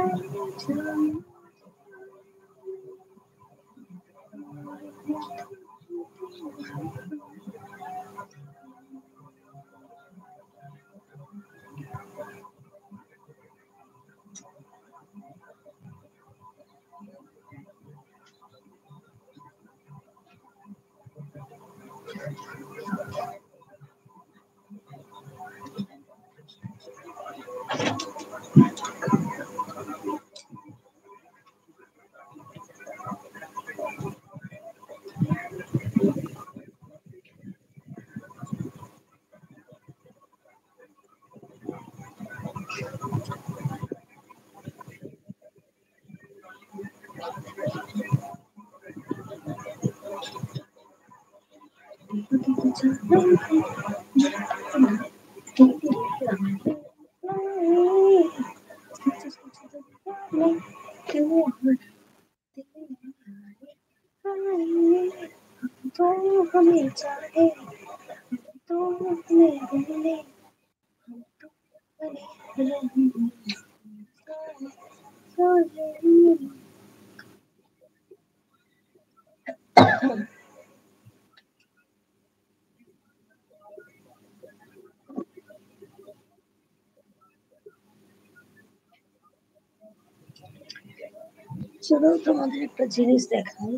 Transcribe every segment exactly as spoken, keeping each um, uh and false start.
तो हमें चाहे तो हमें बोले हम तो बने চলো তোমাদের একটা জিনিস দেখাই।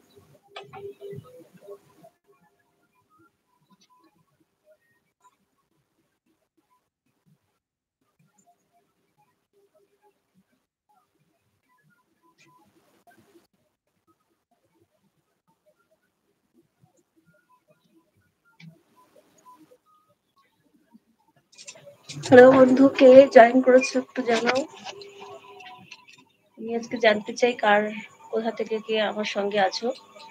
হ্যালো বন্ধু, কে জয়েন করেছো একটু জানাও। আমি আজকে জানতে চাই কার কোথা থেকে কে আমার সঙ্গে আছো।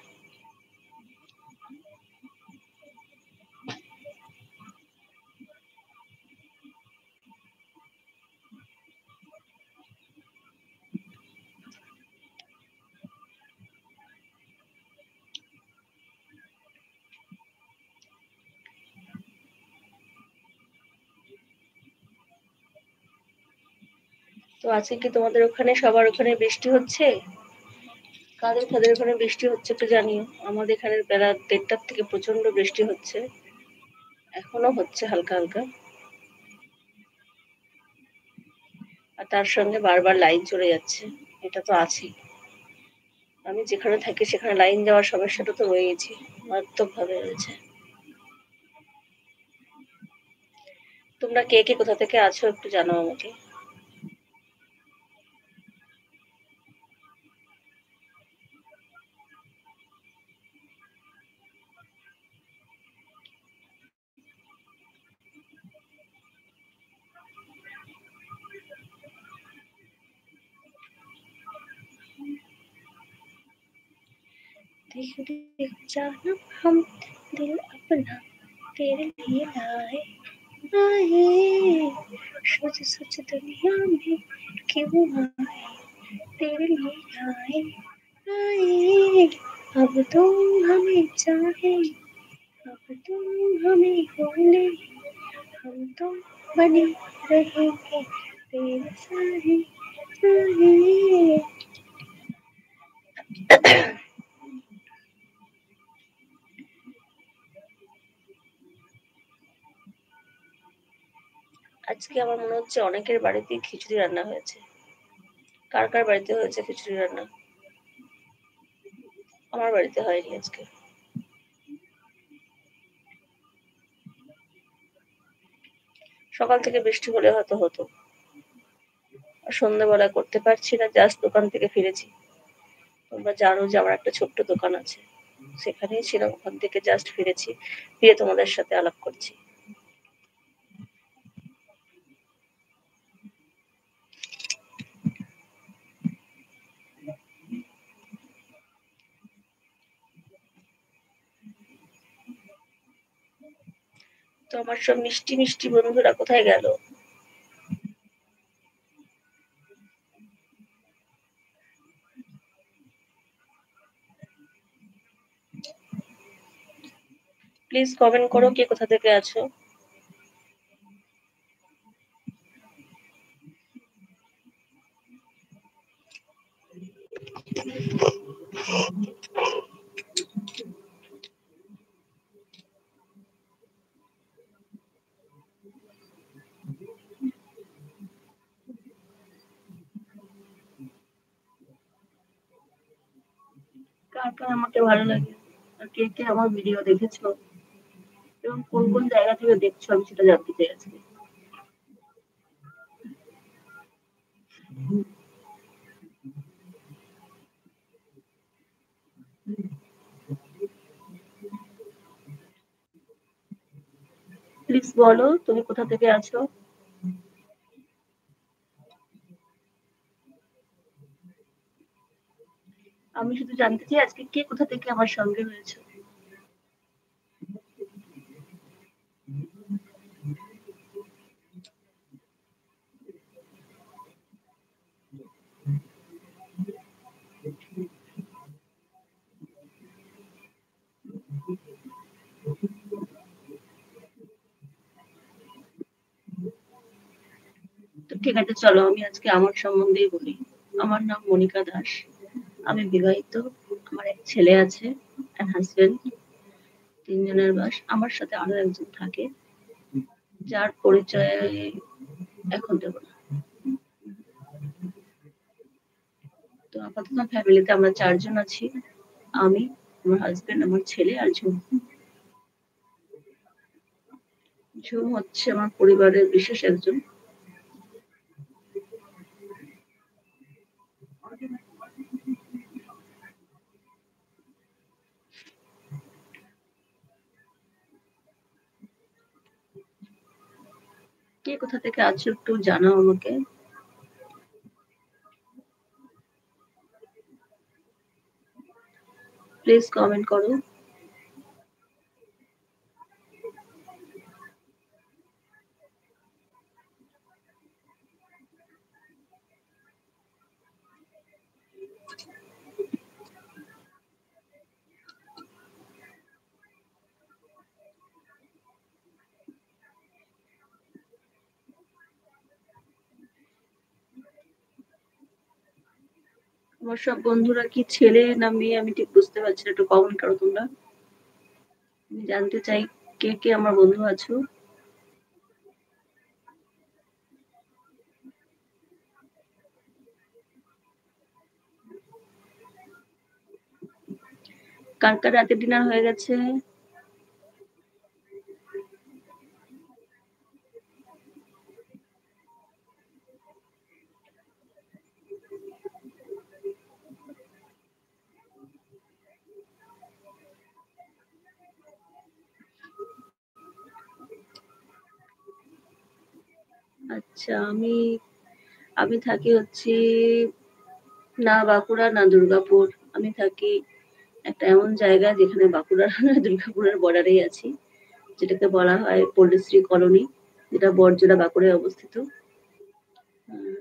তো আজকে কি তোমাদের ওখানে সবার ওখানে বৃষ্টি হচ্ছে? কাদের কাদের ওখানে বৃষ্টি হচ্ছে একটু জানিও। আমাদের এখানে বেলা দেড়টার থেকে প্রচন্ড বৃষ্টি হচ্ছে, এখনো হচ্ছে হালকা হালকা, আর তার সঙ্গে বারবার লাইন চলে যাচ্ছে। এটা তো আছেই, আমি যেখানে থাকি সেখানে লাইন যাওয়ার সমস্যাটা তো রয়েছে, মারাত্মক ভাবে রয়েছে। তোমরা কে কে কোথা থেকে আছো একটু জানাও আমাকে। देख देख जानम हम दिल अपना तेरे लिए लाए आए, सोच सोच दुनिया में क्यों आए, तेरे लिए आए आए। अब तुम हमें चाहे, अब तुम हमें बोले, हम तो बने रहेंगे तेरे सारे सारे। আজকে আমার মনে হচ্ছে অনেকের বাড়িতেই খিচুড়ি রান্না হয়েছে। কার কার বাড়িতে হয়েছে খিচুড়ি রান্না? আমার বাড়িতে হয়নি আজকে। সকাল থেকে বৃষ্টি হলে হয়তো হতো, সন্ধ্যাবেলা করতে পারছি না, জাস্ট দোকান থেকে ফিরেছি। তোমরা জানো যে আমার একটা ছোট্ট দোকান আছে, সেখানেই ছিলাম, ওখান থেকে জাস্ট ফিরেছি, ফিরে তোমাদের সাথে আলাপ করছি। তো আমার সব মিষ্টি মিষ্টি বন্ধুরা কোথায় গেল? প্লিজ কমেন্ট করো কে কোথা থেকে আছো। কার আমাকে ভালো লাগে আর কে কে আমার ভিডিও দেখেছো এবং কোন কোন জায়গা থেকে দেখছো আমি সেটা জানতে চাই আজকে। প্লিজ বলো তুমি কোথা থেকে আছো। আমি শুধু জানতে চাই আজকে কে কোথা থেকে আমার সঙ্গে হয়েছে। তো ঠিক আছে, চলো আমি আজকে আমার সম্বন্ধেই বলি। আমার নাম মনিকা দাস। আমি বিবাহিত। আমার এক ছেলে আছে, এক হাজবেন্ড। তিনজনের বাস। আমার সাথে আরো একজন থাকে, যার পরিচয় এখন দেব না। তো আপাতত ফ্যামিলিতে আমরা চারজন আছি। আমি, আমার হাজবেন্ড, আমার ছেলে আর ঝুম। ঝুম হচ্ছে আমার পরিবারের বিশেষ একজন। কে কোথা থেকে আছো একটু জানাও আমাকে। প্লিজ কমেন্ট করো। আমার সব বন্ধুরা কি ছেলে না মেয়ে আমি ঠিক বুঝতে পারছি না, একটু কমেন্ট করো তোমরা। আমি জানতে চাই কে কে আমার বন্ধু আছো। কার কার রাতের ডিনার হয়ে গেছে। আচ্ছা, আমি আমি থাকি হচ্ছে না বাঁকুড়া না দুর্গাপুর। আমি থাকি একটা এমন জায়গায় যেখানে বাঁকুড়া আর দুর্গাপুরের বর্ডারেই আছি, যেটাকে বলা হয় পল্লীশ্রী কলোনি, যেটা বড়জোড়া বাঁকুড়ায় অবস্থিত। উম,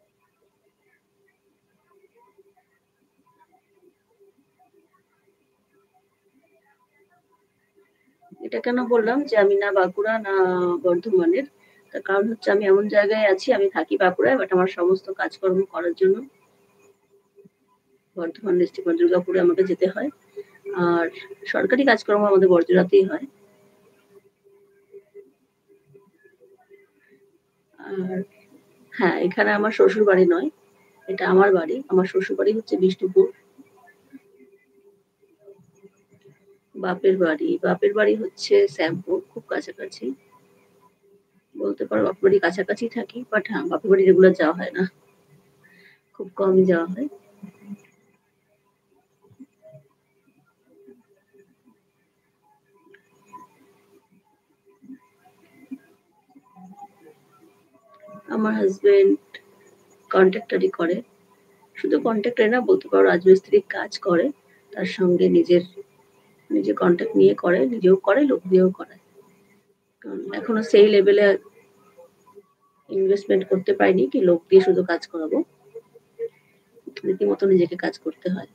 এটা কেন বললাম যে আমি না বাঁকুড়া না বর্ধমানের, তার কারণ হচ্ছে আমি এমন জায়গায় আছি, আমি থাকি বাঁকুড়ায় বাট আমার সমস্ত কাজকর্ম করার জন্য বর্ধমান ডিস্ট্রিক্ট বা দুর্গাপুরে আমাকে যেতে হয়। আর সরকারি কাজকর্ম আমাদের বড়জোড়াতেই হয়। আর হ্যাঁ, এখানে আমার শ্বশুর বাড়ি নয়, এটা আমার বাড়ি। আমার শ্বশুর বাড়ি হচ্ছে বিষ্ণুপুর। বাপের বাড়ি বাপের বাড়ি হচ্ছে শ্যামপুর, খুব কাছাকাছি। বলতে পারো বাপের বাড়ি কাছাকাছি থাকি, বাট হ্যাঁ বাপের বাড়ি রেগুলার যাওয়া হয় না, খুব কমই যাওয়া হয়। আমার হাজবেন্ড কন্ট্রাক্টরি করে। শুধু কন্ট্রাক্টরি না, বলতে পারো রাজমিস্ত্রির কাজ করে। তার সঙ্গে নিজের নিজে কন্ট্রাক্ট নিয়ে করে, নিজেও করে, লোক দিয়েও করে। কারণ এখনো সেই লেভেলে ইনভেস্টমেন্ট করতে পারিনি কি লোক দিয়ে শুধু কাজ করাবো। রীতিমতো নিজেকে কাজ করতে হয়।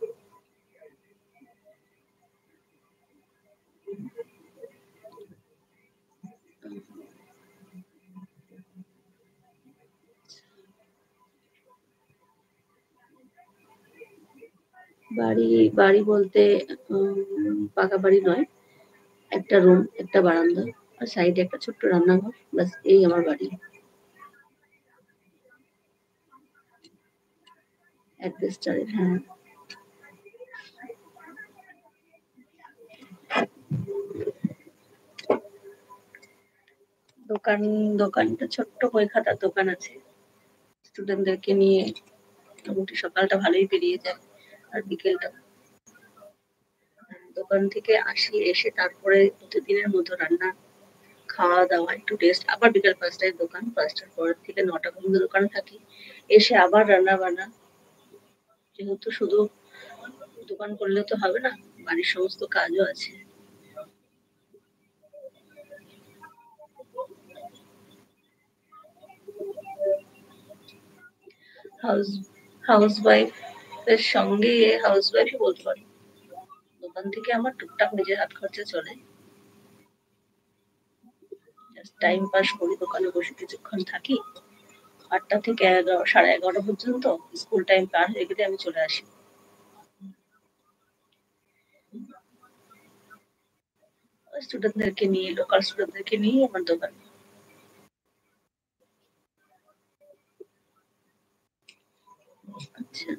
বাড়ি বাড়ি বলতে উম, পাকা বাড়ি নয়, একটা রুম, একটা বারান্দা, আর সাইডে একটা ছোট্ট রান্নাঘর, ব্যাস এই আমার বাড়ি। অ্যাডভেস্টারের, হ্যাঁ। দোকান দোকানটা ছোট্ট বই খাতার দোকান আছে। স্টুডেন্টদেরকে নিয়ে মোটামুটি সকালটা ভালোই পেরিয়ে যায় আর বিকেলটা দোকান থেকে আসি, এসে তারপরে প্রতিদিনের মতো রান্না, খাওয়া দাওয়া, একটু রেস্ট, আবার বিকাল পাঁচটায় দোকান, পাঁচটার পর থেকে নটা পর্যন্ত দোকানে থাকি, এসে আবার রান্না বান্না। যেহেতু শুধু দোকান করলে তো হবে না, বাড়ির সমস্ত কাজও আছে। হাউস হাউস ওয়াইফ এর সঙ্গে হাউস ওয়াইফই বলতে পারি। দোকান থেকে আমার টুকটাক নিজের হাত খরচা চলে। জাস্ট টাইম পাস করি, দোকানে বসে কিছুক্ষণ থাকি। আটটা থেকে এগারো সাড়ে এগারোটা পর্যন্ত স্কুল টাইম পার হয়ে গেলে আমি চলে আসি। স্টুডেন্টদেরকে নিয়ে, লোকাল স্টুডেন্টদেরকে নিয়ে আমার দোকান। আচ্ছা।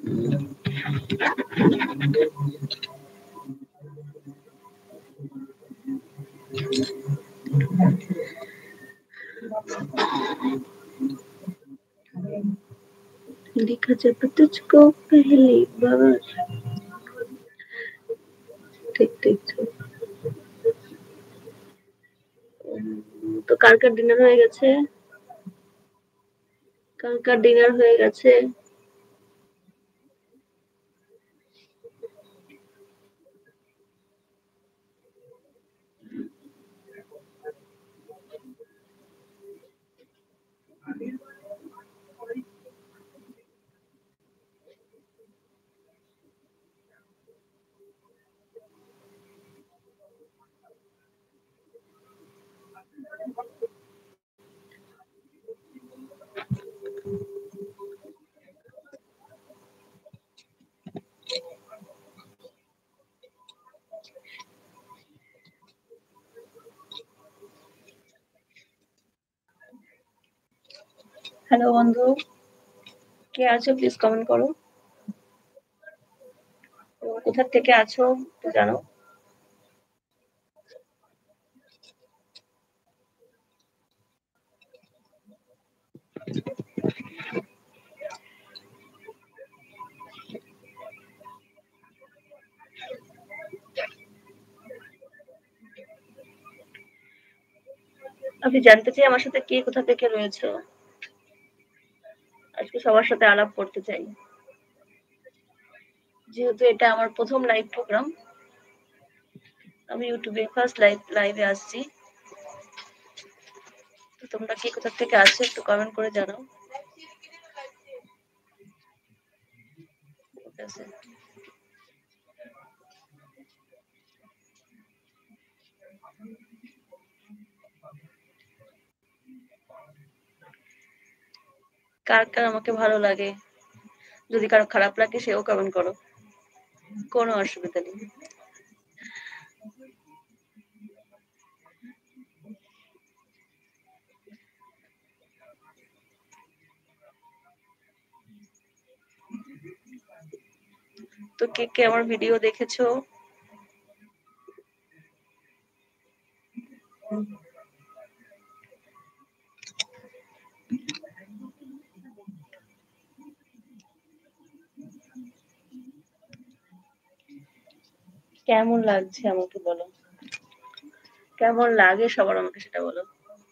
देखा जब तुझको पहली बार। ঠিক ঠিক ঠিক। তো কার কার ডিনার হয়ে গেছে? কার কার ডিনার হয়ে গেছে? হ্যালো বন্ধু, কে আছো প্লিজ কমেন্ট করো। কোথা থেকে আছো একটু জানো। আমি জানতে চাই আমার সাথে কে কোথা থেকে রয়েছে। আজকে সবার সাথে আলাপ করতে চাই। যেহেতু এটা আমার প্রথম লাইভ প্রোগ্রাম, আমি ইউটিউবে ফার্স্ট লাইভ লাইভে আসছি। তো তোমরা কে কোথা থেকে আছো একটু কমেন্ট করে জানাও। ঠিক আছে। কার কার আমাকে ভালো লাগে, যদি কারো খারাপ লাগে সেও কমেন্ট করো, কোনো অসুবিধা নেই। তো কে কে আমার ভিডিও দেখেছো? কেমন লাগছে আমাকে বলো, কেমন লাগে সবার আমাকে সেটা বলো।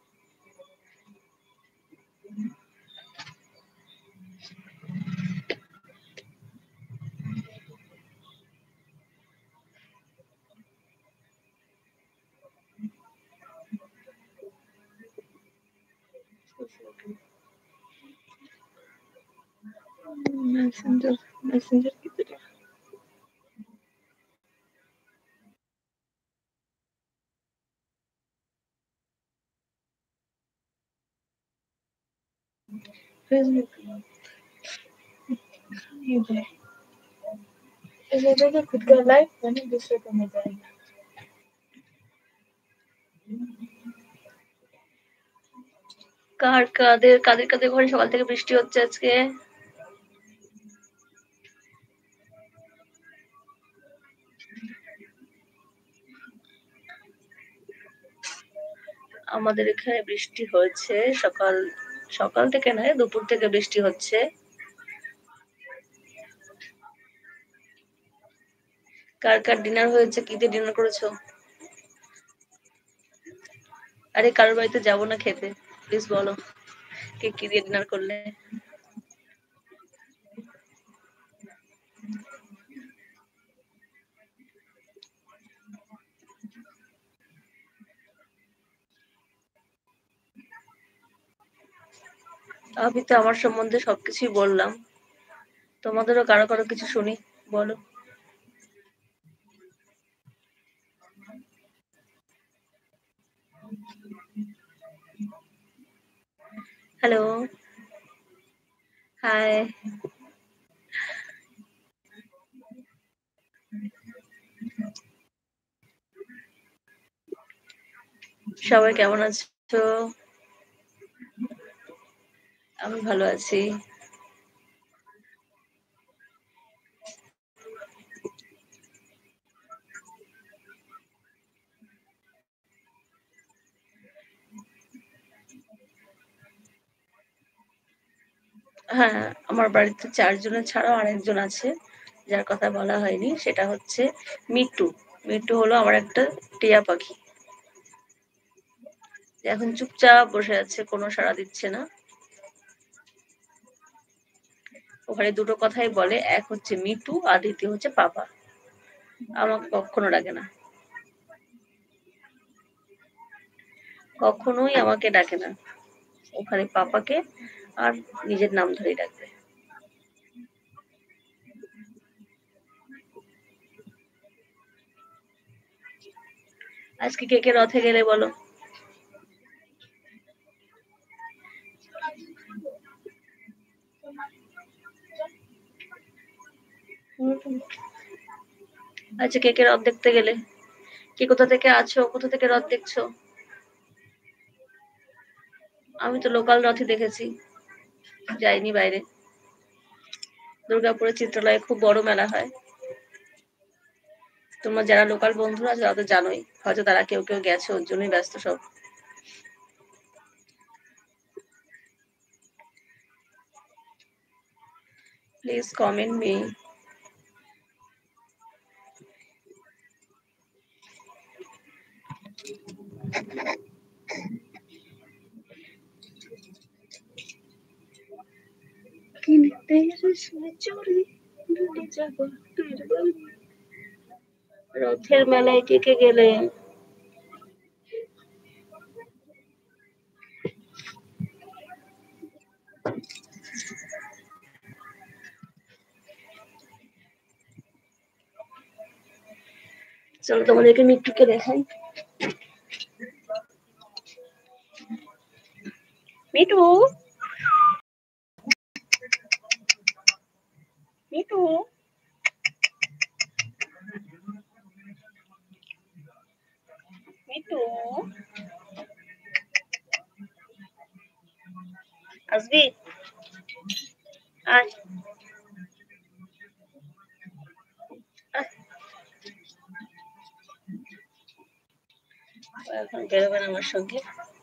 मैसेंजर मैसेंजर की तरह फेसबुक ये है। इस वजह से खुद का लाइफ मैंने दूसरे को मिल जाएगा। কার কাদের কাদের কাদের ঘরে সকাল থেকে বৃষ্টি হচ্ছে আজকে? আমাদের এখানে বৃষ্টি হয়েছে সকাল সকাল থেকে নয়, দুপুর থেকে বৃষ্টি হচ্ছে। কার কার ডিনার হয়েছে? কি দিয়ে ডিনার করেছো? আরে কারোর বাড়িতে যাবো না খেতে, প্লিজ বলো কে কি দিয়ে ডিনার করলে। আমি তো আমার সম্বন্ধে সবকিছুই বললাম, তোমাদেরও কারো কারো কিছু শুনি, বলো। Hello, hi. সবাই কেমন আছো? আমি ভালো আছি। হ্যাঁ, আমার বাড়িতে চারজনের ছাড়াও আরেকজন আছে যার কথা বলা হয়নি, সেটা হচ্ছে মিট্টু। মিট্টু হলো আমার একটা টিয়া পাখি, এখন চুপচাপ বসে আছে, কোনো সাড়া দিচ্ছে না। ওখানে দুটো কথাই বলে, এক হচ্ছে মিটু আর দ্বিতীয় হচ্ছে পাপা। আমাকে কখনো ডাকে না, কখনোই আমাকে ডাকে না। ওখানে পাপাকে আর নিজের নাম ধরেই ডাকবে। আজকে কে কে রথে গেলে বলো? আচ্ছা, কে কে রথ দেখতে গেলে? কে কোথা থেকে আছো, কোথা থেকে রথ দেখছো? আমি তো লোকাল রথই দেখেছি, যাইনি বাইরে। দুর্গাপুরের চিত্রালয়ে খুব বড় মেলা হয়। তোমরা যারা লোকাল বন্ধুরা আছে তারা তো জানোই, হয়তো তারা কেউ কেউ গেছে, ওর জন্যই ব্যস্ত সব। Please comment me. রথের মেলায় কে কে গেলে? চলো তোমাদেরকে মিট্টুকে দেখাই। মিটু, মিটু, মিটু, আসবি? আয়, আয়। ও এখন বেরোবেন আমার সঙ্গে।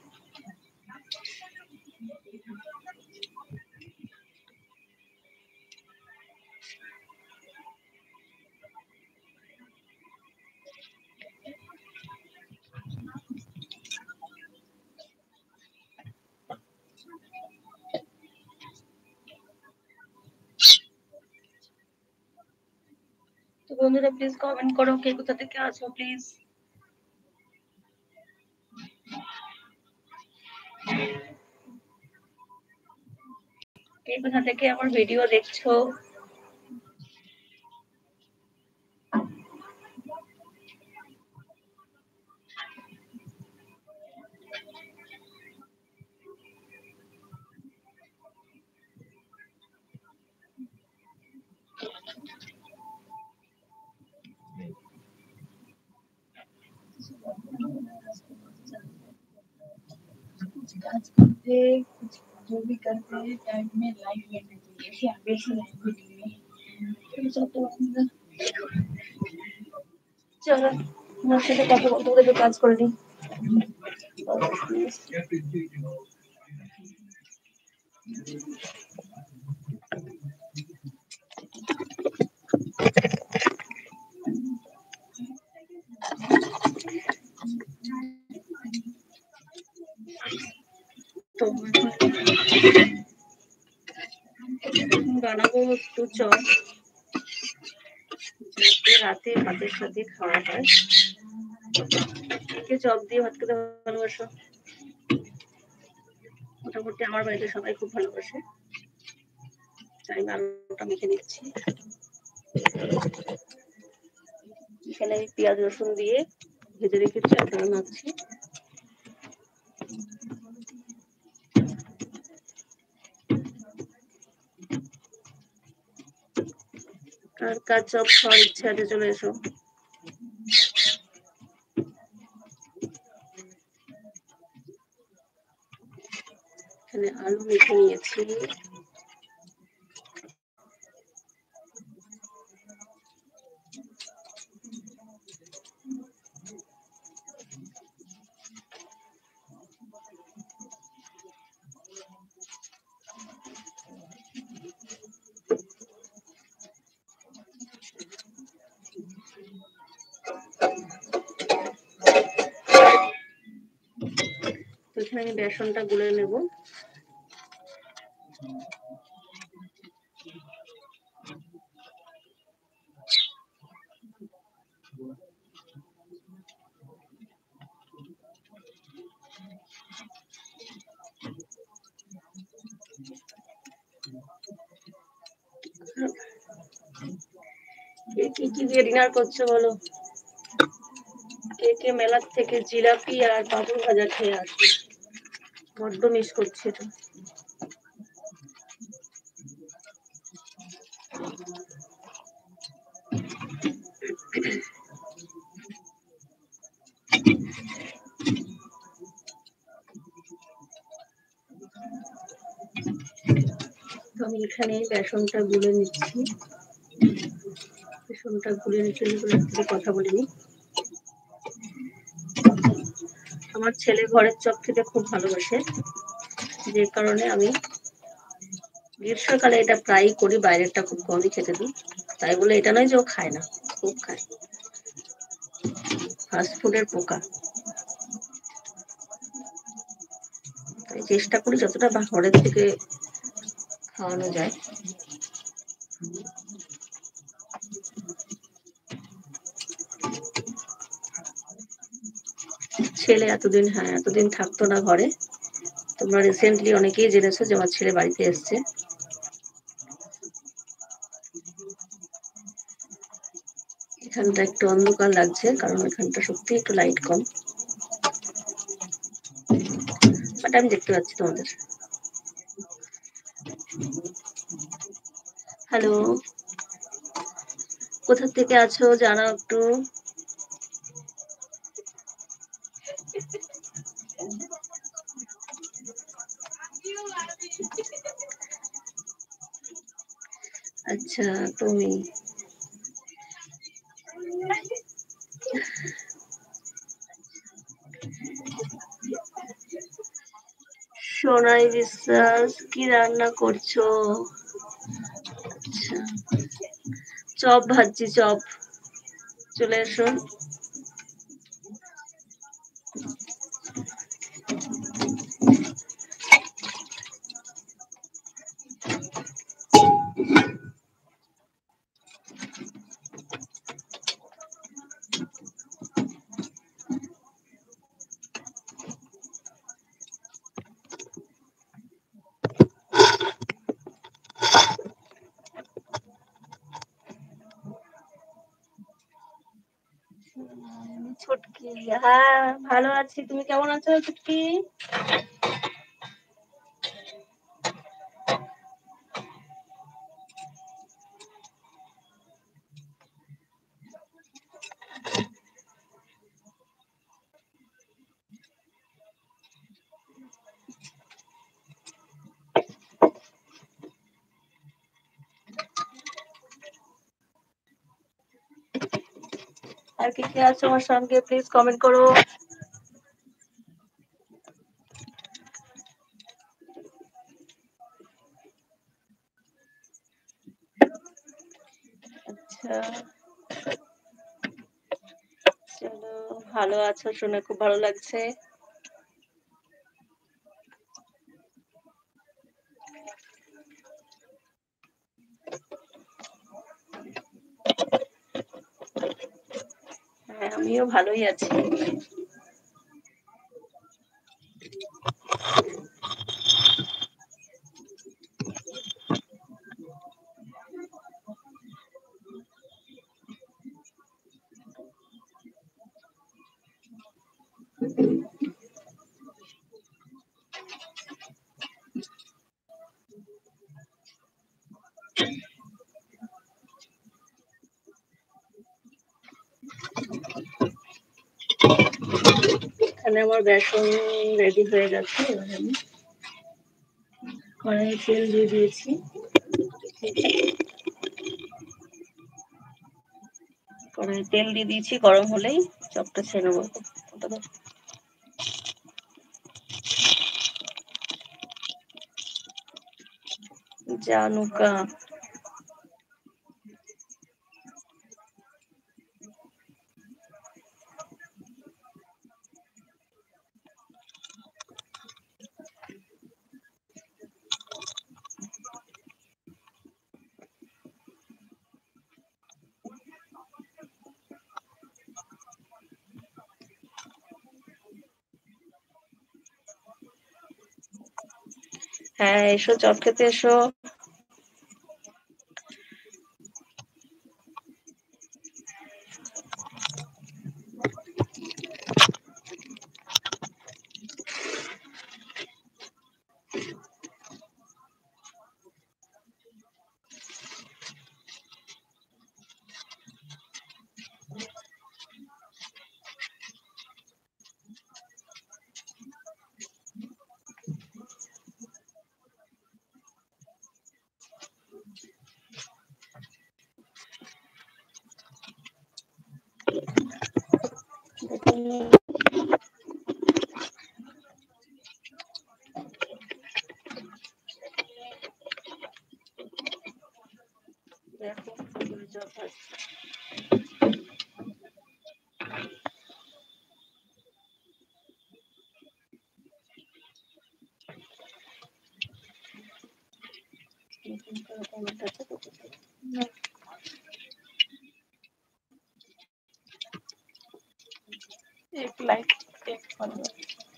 তো বন্ধুরা প্লিজ কমেন্ট করো কে কোথা থেকে আছো, প্লিজ। কে কোথা থেকে আমার ভিডিও দেখছো? कुछ काज करते, कुछ जो भी करते हैं टाइम में लाइफ लेना चाहिए, बेसी लाइफ भी चाहिए। চলো, তোমার সাথে কথা বলতে বলতে কাজ করে নিই। বানাবো একটু চপ, রাতে ভাতের সাথে খাওয়া হয়। কে চপ দিয়ে ভাত খেতে ভালোবাসো? মোটামুটি আমার বাড়িতে সবাই খুব ভালোবাসে, তাই আমি আলুটা মেখে নিচ্ছি। এখানে আমি পেঁয়াজ রসুন দিয়ে ভেজে রেখেছি, আপনারা নাচ্ছি। কার কার চপ খাওয়ার ইচ্ছা আছে চলে এসো। এখানে আলু মেখে নিয়েছি, তো এখানে আমি বেসনটা গুলে নেব। কি কি দিয়ে ডিনার করছো বলো? কে কে মেলার থেকে জিলাপি আর পাপড় ভাজা খেয়ে আসবে? বড্ড মিস করছি এটা। তো আমি এখানে বেসনটা গুলে নিচ্ছি, বেসনটা গুলে নিচ্ছি, কথা বলিনি। আমার ছেলে ঘরের চপ খেতে খুব ভালোবাসে, যে কারণে আমি গ্রীষ্মকালে এটা প্রায় করি, বাইরেরটা খুব কমই খেতে দিই। তাই বলে এটা নয় যে ও খায় না, খুব খায়। ফাস্ট ফুডের পোকা, তাই চেষ্টা করি যতটা ঘরের থেকে খাওয়ানো যায়। ছেলে এতদিন হ্যাঁ এতদিন থাকতো না ঘরে, তোমরা রিসেন্টলি অনেকেই জেনেছো যে আমার ছেলে বাড়িতে এসছে। এখানটা একটু অন্ধকার লাগছে কারণ এখানটা সত্যি একটু লাইট কম, বাট আমি দেখতে পাচ্ছি তোমাদের। হ্যালো, কোথা থেকে আছো জানাও একটু। আচ্ছা, তুমি সোনাই বিশ্বাস, কি রান্না করছো? আচ্ছা, চপ ভাজছি, চপ, চলে এসো। ছুটকি, হ্যাঁ ভালো আছি, তুমি কেমন আছো ছুটকি? আর কে কে আছো আমার সঙ্গে প্লিজ কমেন্ট করো। আচ্ছা, চলো, ভালো আছো শুনে খুব ভালো লাগছে। হ্যাঁ, আমিও ভালোই আছি। এখানে আমার বেসন রেডি হয়ে গেছে। এবার আমি কড়াইয়ে তেল দিয়ে দিয়েছি। কড়াইয়ে তেল দিয়ে দিয়েছি, গরম হলেই চপটা ছেড়ে নেবো। জানুকা। হ্যাঁ, এসো, চপ খেতে এসো। দেখো, চপ ভাজছি। एक लाइक एक फॉलो।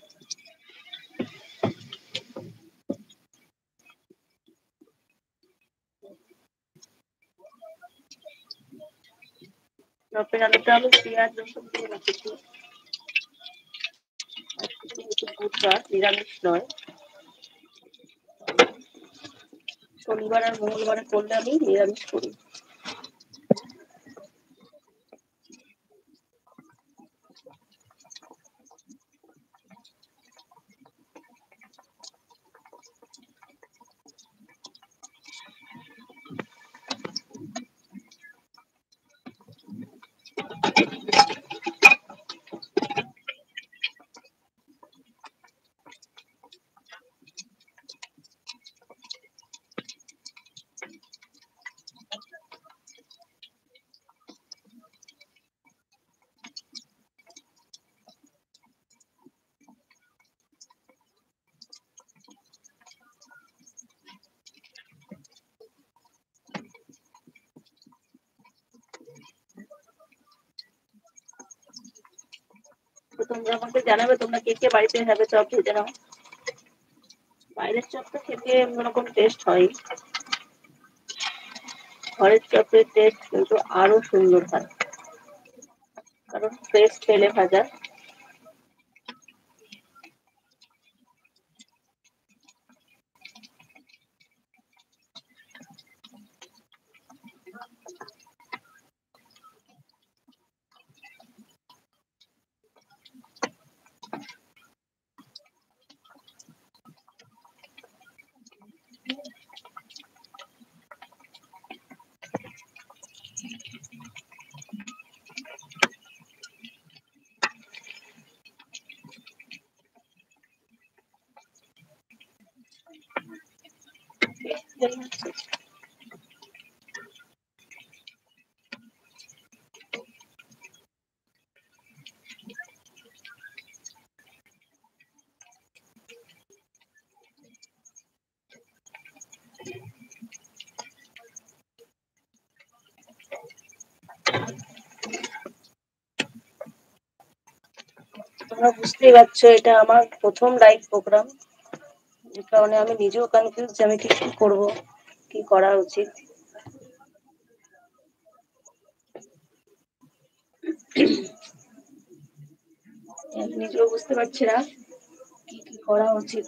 চপের আলুটা আমি পেঁয়াজ রসুন দিয়ে রেখেছি। বুধবার, নিরামিষ নয়। শনিবার আর মঙ্গলবারে করলে আমি নিরামিষ করি। তো তোমরা আমাকে জানাবে তোমরা কে কে বাড়িতে এভাবে চপ ভেজে নাও। বাইরের চপটা খেতে অন্যরকম টেস্ট হয়, ঘরের চপের টেস্ট কিন্তু আরো সুন্দর হয়, কারণ ফ্রেশ তেলে ভাজা। তোমরা বুঝতেই পারছো এটা আমার প্রথম লাইভ প্রোগ্রাম, যে কারণে আমি নিজেও কনফিউজ যে আমি ঠিক কি করবো, কি করা উচিত। আমি নিজেও বুঝতে পারছি না কি কি করা উচিত।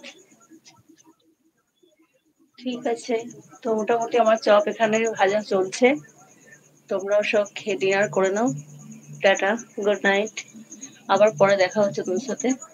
ঠিক আছে, তো মোটামুটি আমার চপ এখানে ভাজা চলছে, তোমরাও সব খেয়ে ডিনার করে নাও। টাটা, গুড নাইট, আবার পরে দেখা হচ্ছে তোমার সাথে।